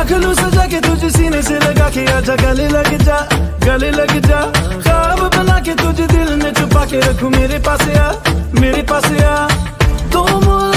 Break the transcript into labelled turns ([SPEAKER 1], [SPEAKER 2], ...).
[SPEAKER 1] रख लूं सजा के तुझे सीने से लगा के, आजा गले लग जा, गले लग जा। ख्वाब बना के तुझे दिल में छुपा के रखूं, मेरे पास आ, मेरे पास आ। तुम